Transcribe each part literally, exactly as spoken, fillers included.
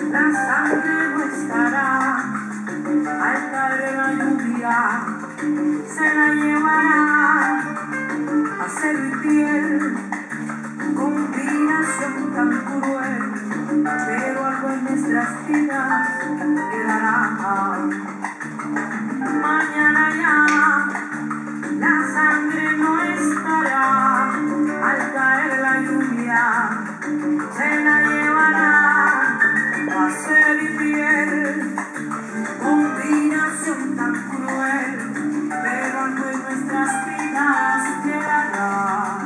La sangre no estará al caer la lluvia, se la llevará a ser mi piel, combinación tan cruel, pero algo en nuestras vidas quedará. Mañana ya la sangre no estará al caer la lluvia, se la llevará a ser mi piel, combinación tan cruel, pero algo en nuestras vidas quedará.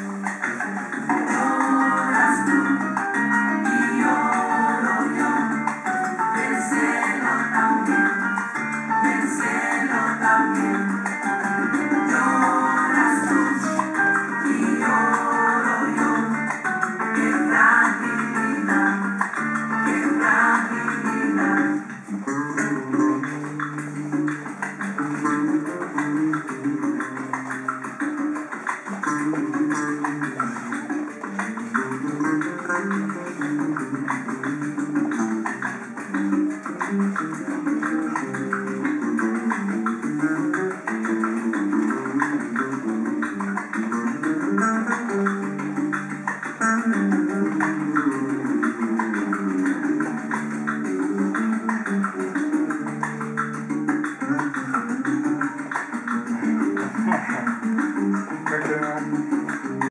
Lloras tú y lloro yo, el cielo también, el cielo también. Lloras tú y lloro yo, qué fragilidad, qué fragilidad. Thank you.